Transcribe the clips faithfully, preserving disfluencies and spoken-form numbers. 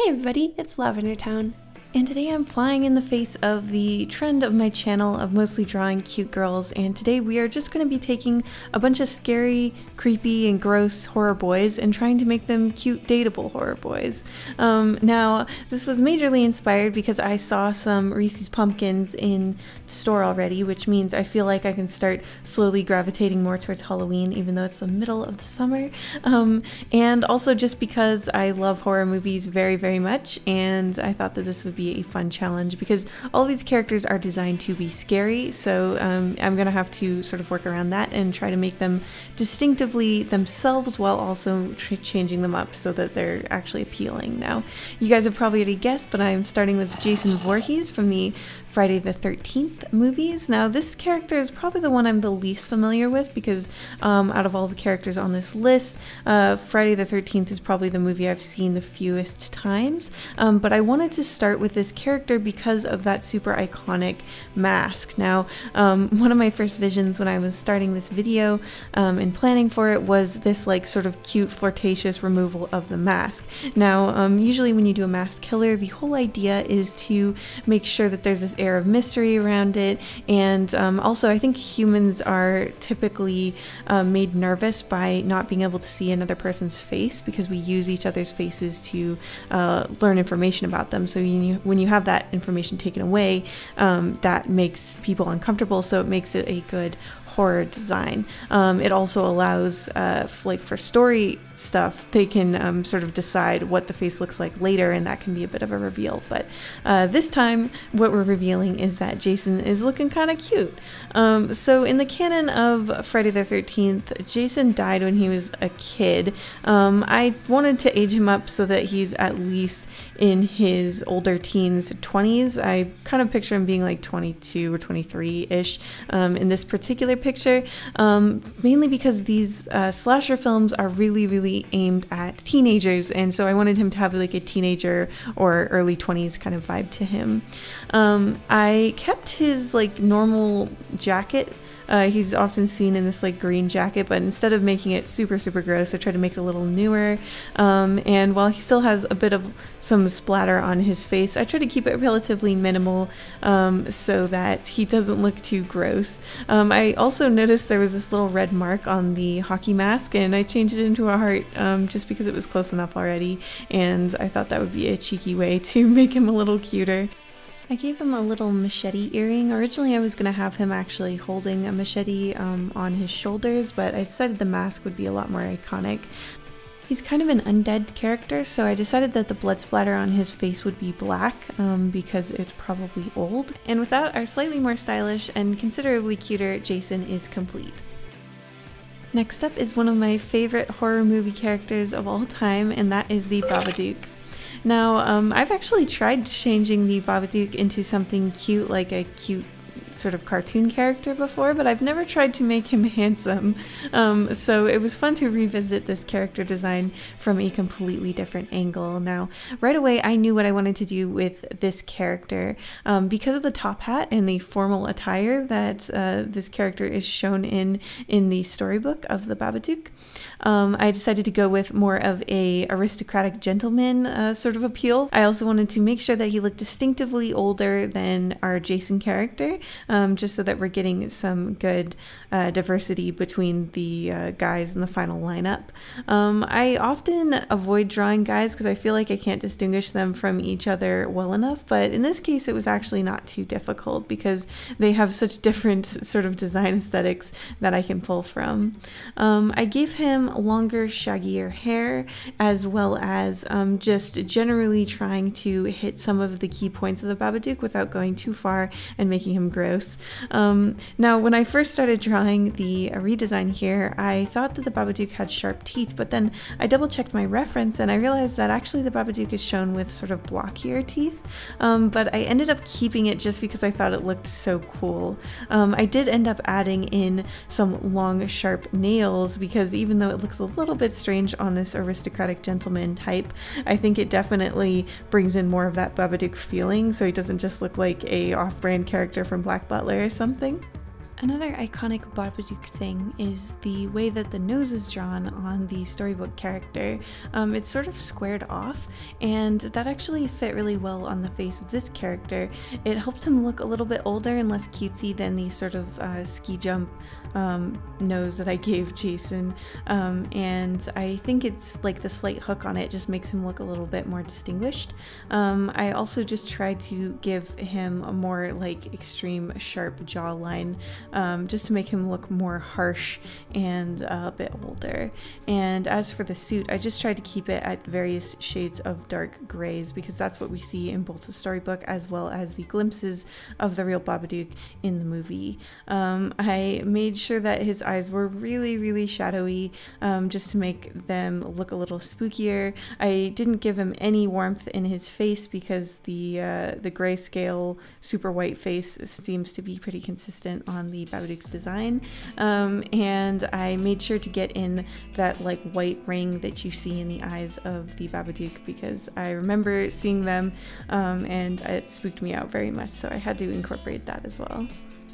Hey everybody, it's Lavender Town, and today I'm flying in the face of the trend of my channel of mostly drawing cute girls, and today we are just going to be taking a bunch of scary, creepy, and gross horror boys and trying to make them cute, dateable horror boys. Um, now, this was majorly inspired because I saw some Reese's Pumpkins in the store already, which means I feel like I can start slowly gravitating more towards Halloween, even though it's the middle of the summer. Um, and also just because I love horror movies very, very much, and I thought that this would be a fun challenge because all of these characters are designed to be scary, so um, I'm gonna have to sort of work around that and try to make them distinctively themselves while also changing them up so that they're actually appealing. Now, you guys have probably already guessed, but I'm starting with Jason Voorhees from the Friday the thirteenth movies. Now, this character is probably the one I'm the least familiar with because um, out of all the characters on this list, uh, Friday the thirteenth is probably the movie I've seen the fewest times, um, but I wanted to start with this character because of that super iconic mask. Now, um, one of my first visions when I was starting this video um, and planning for it was this like sort of cute, flirtatious removal of the mask. Now, um, usually when you do a mask killer, the whole idea is to make sure that there's this air of mystery around it, and um, also I think humans are typically uh, made nervous by not being able to see another person's face because we use each other's faces to uh, learn information about them. So you, when you have that information taken away, um, that makes people uncomfortable, so it makes it a good horror design. Um, it also allows, uh, like for story stuff, they can um, sort of decide what the face looks like later, and that can be a bit of a reveal. But uh, this time, what we're revealing is that Jason is looking kind of cute. Um, so in the canon of Friday the thirteenth, Jason died when he was a kid. Um, I wanted to age him up so that he's at least in his older teens, twenties. I kind of picture him being like twenty-two or twenty-three-ish um, in this particular picture, um, mainly because these uh, slasher films are really, really aimed at teenagers, and so I wanted him to have like a teenager or early twenties kind of vibe to him. Um, I kept his like normal jacket. Uh, he's often seen in this like green jacket, but instead of making it super super gross, I tried to make it a little newer, um, and while he still has a bit of some splatter on his face, I try to keep it relatively minimal um, so that he doesn't look too gross. Um, I also noticed there was this little red mark on the hockey mask, and I changed it into a heart um, just because it was close enough already, and I thought that would be a cheeky way to make him a little cuter. I gave him a little machete earring. Originally I was going to have him actually holding a machete um, on his shoulders, but I decided the mask would be a lot more iconic. He's kind of an undead character, so I decided that the blood splatter on his face would be black um, because it's probably old. And with that, our slightly more stylish and considerably cuter Jason is complete. Next up is one of my favorite horror movie characters of all time, and that is the Babadook. Now, um, I've actually tried changing the Babadook into something cute, like a cute sort of cartoon character before, but I've never tried to make him handsome. Um, so it was fun to revisit this character design from a completely different angle. Now, right away, I knew what I wanted to do with this character. Um, because of the top hat and the formal attire that uh, this character is shown in in the storybook of the Babadook, um, I decided to go with more of a aristocratic gentleman uh, sort of appeal. I also wanted to make sure that he looked distinctively older than our Jason character, Um, just so that we're getting some good uh, diversity between the uh, guys in the final lineup. Um, I often avoid drawing guys because I feel like I can't distinguish them from each other well enough, but in this case it was actually not too difficult because they have such different sort of design aesthetics that I can pull from. Um, I gave him longer, shaggier hair, as well as um, just generally trying to hit some of the key points of the Babadook without going too far and making him gross. Um, now, when I first started drawing the uh, redesign here, I thought that the Babadook had sharp teeth, but then I double checked my reference and I realized that actually the Babadook is shown with sort of blockier teeth, um, but I ended up keeping it just because I thought it looked so cool. Um, I did end up adding in some long, sharp nails because even though it looks a little bit strange on this aristocratic gentleman type, I think it definitely brings in more of that Babadook feeling, so he doesn't just look like a off-brand character from Black Butler or something. Another iconic Babadook thing is the way that the nose is drawn on the storybook character. Um, it's sort of squared off, and that actually fit really well on the face of this character. It helped him look a little bit older and less cutesy than the sort of uh, ski jump um, nose that I gave Jason, um, and I think it's like the slight hook on it just makes him look a little bit more distinguished. Um, I also just tried to give him a more like extreme sharp jawline, Um, just to make him look more harsh and uh, a bit older. And as for the suit, I just tried to keep it at various shades of dark grays because that's what we see in both the storybook as well as the glimpses of the real Babadook in the movie. Um, I made sure that his eyes were really, really shadowy, um, just to make them look a little spookier. I didn't give him any warmth in his face because the uh, the grayscale super white face seems to be pretty consistent on the Babadook's design, um, and I made sure to get in that like white ring that you see in the eyes of the Babadook because I remember seeing them um, and it spooked me out very much, so I had to incorporate that as well.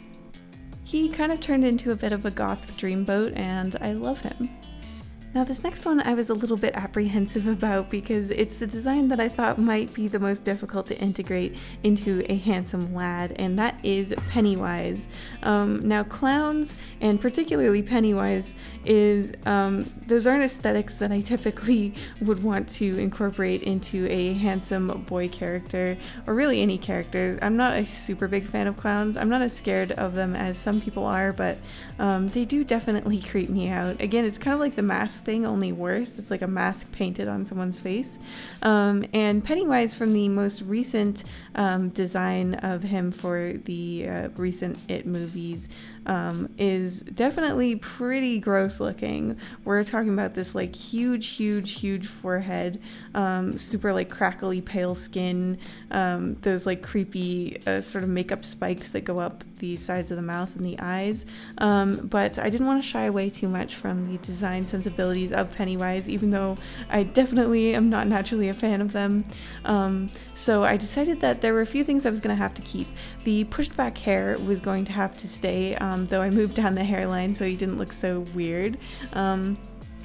He kind of turned into a bit of a goth dreamboat, and I love him. Now this next one I was a little bit apprehensive about because it's the design that I thought might be the most difficult to integrate into a handsome lad, and that is Pennywise. Um, now clowns, and particularly Pennywise, is um, those aren't aesthetics that I typically would want to incorporate into a handsome boy character, or really any character. I'm not a super big fan of clowns. I'm not as scared of them as some people are, but um, they do definitely creep me out. Again, it's kind of like the mask thing, only worse. It's like a mask painted on someone's face. Um, and Pennywise from the most recent um, design of him for the uh, recent It movies um, is definitely pretty gross looking. We're talking about this like huge, huge, huge forehead, um, super like crackly pale skin, um, those like creepy uh, sort of makeup spikes that go up the sides of the mouth and the eyes. Um, but I didn't want to shy away too much from the design sensibilities of Pennywise, even though I definitely am not naturally a fan of them. Um, so I decided that there were a few things I was going to have to keep. The pushed back hair was going to have to stay, um, though I moved down the hairline so he didn't look so weird. Um,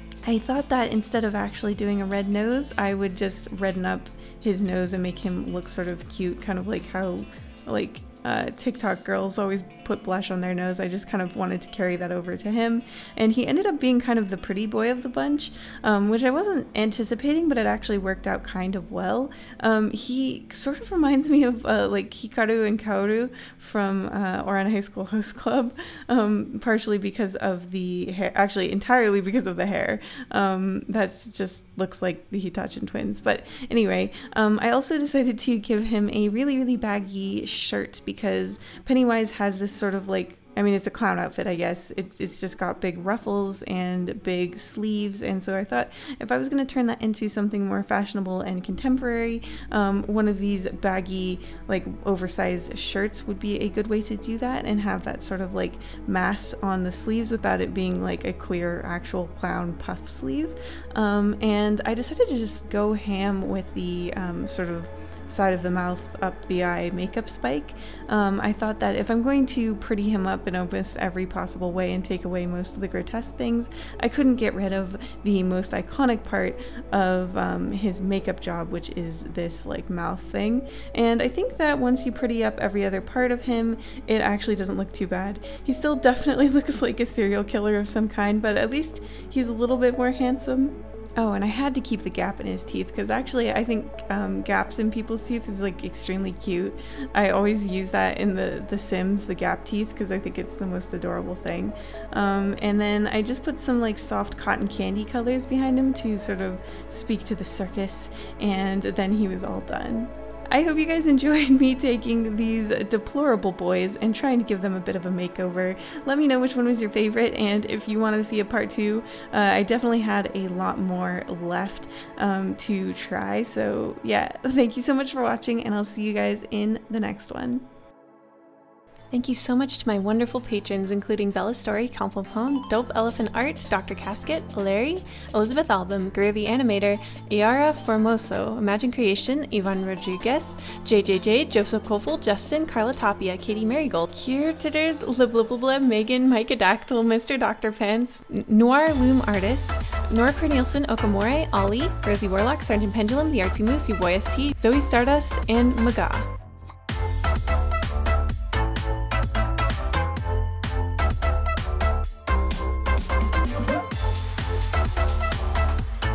I thought that instead of actually doing a red nose, I would just redden up his nose and make him look sort of cute, kind of like how like Uh, TikTok girls always put blush on their nose. I just kind of wanted to carry that over to him, and he ended up being kind of the pretty boy of the bunch, um, which I wasn't anticipating, but it actually worked out kind of well. Um, he sort of reminds me of uh, like Hikaru and Kaoru from uh, Ouran High School Host Club, um, partially because of the hair, actually entirely because of the hair. Um, that's just looks like the Hitachin twins. But anyway, um, I also decided to give him a really, really baggy shirt because Pennywise has this sort of like, I mean, it's a clown outfit, I guess. It's, it's just got big ruffles and big sleeves, and so I thought if I was going to turn that into something more fashionable and contemporary, um, one of these baggy, like oversized shirts would be a good way to do that and have that sort of like mass on the sleeves without it being like a clear actual clown puff sleeve. Um, and I decided to just go ham with the um, sort of side of the mouth up the eye makeup spike. Um, I thought that if I'm going to pretty him up in almost every possible way and take away most of the grotesque things, I couldn't get rid of the most iconic part of um, his makeup job, which is this like mouth thing. And I think that once you pretty up every other part of him, it actually doesn't look too bad. He still definitely looks like a serial killer of some kind, but at least he's a little bit more handsome. Oh, and I had to keep the gap in his teeth because actually I think um, gaps in people's teeth is like extremely cute. I always use that in the, the Sims, the gap teeth, because I think it's the most adorable thing. Um, and then I just put some like soft cotton candy colors behind him to sort of speak to the circus, and then he was all done. I hope you guys enjoyed me taking these deplorable boys and trying to give them a bit of a makeover. Let me know which one was your favorite, and if you want to see a part two, uh, I definitely had a lot more left um, to try. So yeah, thank you so much for watching, and I'll see you guys in the next one. Thank you so much to my wonderful patrons, including Bella Story, Compopom, Dope Elephant Art, Doctor Casket, Larry, Elizabeth Album, Greer the Animator, Iara Formoso, Imagine Creation, Ivan Rodriguez, J J J, Joseph Kofel, Justin, Carla Tapia, Katie Marigold, Kier Titter, Liblibla, Megan, Mike Adactyl, Mister Doctor Pants, Noir Loom Artist, Nora Cornelison, Okamore, Ollie, Rosie Warlock, Sergeant Pendulum, The Artsy Moose, U Boy S T, Zoe Stardust, and Maga.